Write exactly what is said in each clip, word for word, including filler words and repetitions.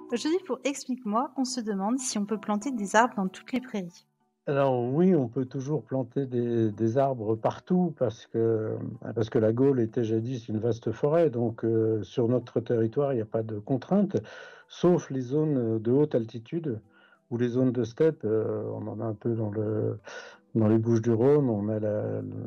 Aujourd'hui, pour Explique-moi, on se demande si on peut planter des arbres dans toutes les prairies. Alors oui, on peut toujours planter des des arbres partout parce que, bah, parce que la Gaule était jadis une vaste forêt, donc heu, sur notre territoire, il n'y a pas de contraintes, sauf les zones de haute altitude ou les zones de steppe, heu, on en a un peu dans le dans les Bouches-du-Rhône, on a la le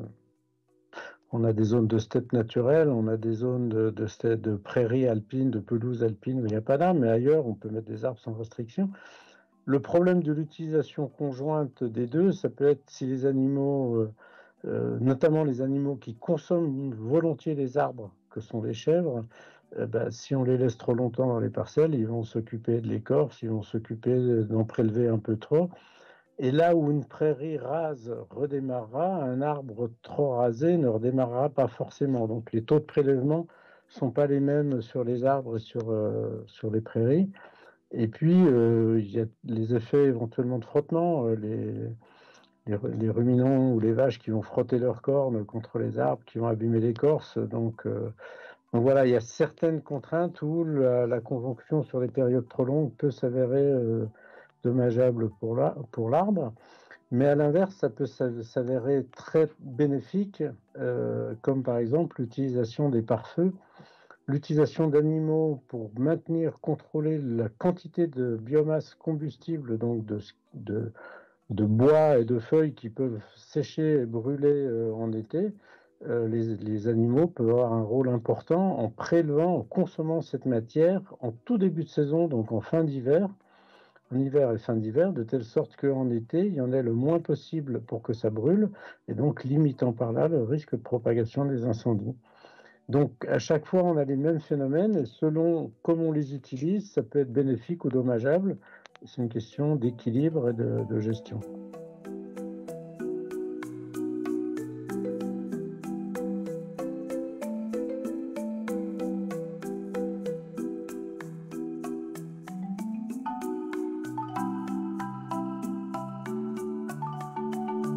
on a des zones de steppe naturelles, on a des zones de de steppe de prairies alpines, de pelouses alpines où il n'y a pas d'arbres, mais ailleurs, on peut mettre des arbres sans restriction. Le problème de l'utilisation conjointe des deux, ça peut être si les animaux, heu heu, notamment les animaux qui consomment volontiers les arbres, que sont les chèvres, heu, bah, si on les laisse trop longtemps dans les parcelles, ils vont s'occuper de l'écorce, ils vont s'occuper, heu, d'en prélever un peu trop et là où une prairie rase redémarrera, un arbre trop rasé ne redémarrera pas forcément. Donc les taux de prélèvement sont pas les mêmes sur les arbres et sur, heu, sur les prairies. Et puis, heu, il y a les effets éventuellement de frottement, heu, les les ru les ruminants ou les vaches qui vont frotter leurs cornes contre les arbres, qui vont abîmer l'écorce, donc heu, donc voilà, il y a certaines contraintes où la la conjonction sur des périodes trop longues peut s'avérer, heu, dommageable pour l'a pour l'arbre. Mais à l'inverse, ça peut s'av s'avérer très bénéfique, heu, comme par exemple l'utilisation des pare-feux. L'utilisation d'animaux pour maintenir, contrôler la quantité de biomasse combustible, donc de s de de bois et de feuilles qui peuvent sécher et brûler, heu, en été, heu, les les animaux peuvent avoir un rôle important en prélevant, en consommant cette matière en tout début de saison, donc en fin d'hiver, en hiver et fin d'hiver, de telle sorte qu'en été, il y en ait le moins possible pour que ça brûle et donc limitant par là le risque de propagation des incendies. Donc à chaque fois, on a les mêmes phénomènes et selon comment on les utilise, ça peut être bénéfique ou dommageable. C'est une question d'équilibre et de de gestion.